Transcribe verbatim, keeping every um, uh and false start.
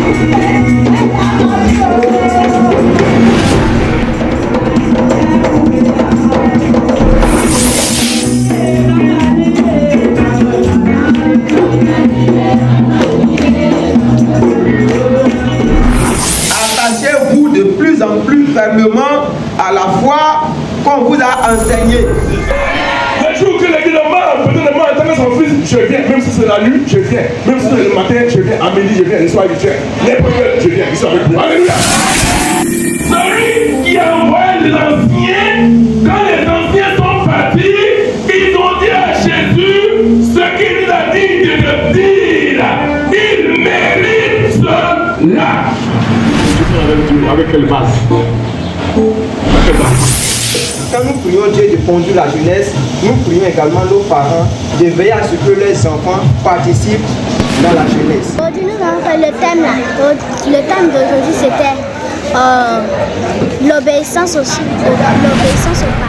Attachez-vous de plus en plus fermement à la foi qu'on vous a enseignée. Le jour que l'église demande, peut-être moi, en tant que son fils, je viens, même si c'est la nuit, je viens, même si c'est le matin, je viens, à midi, je viens, le soir, je viens, n'importe quel, je viens, ils sont avec vous. Alléluia. Celui qui a envoyé les anciens, quand les anciens sont partis, ils ont dit à Jésus ce qu'il nous a dit de le dire. Il mérite cela. Avec Dieu, avec quelle base? Avec quelle base? Quand nous prions Dieu de conduire la jeunesse, nous prions également nos parents de veiller à ce que les enfants participent dans la jeunesse. Aujourd'hui, nous avons fait le thème là. Le thème d'aujourd'hui, c'était euh, l'obéissance au, l'obéissance au parents.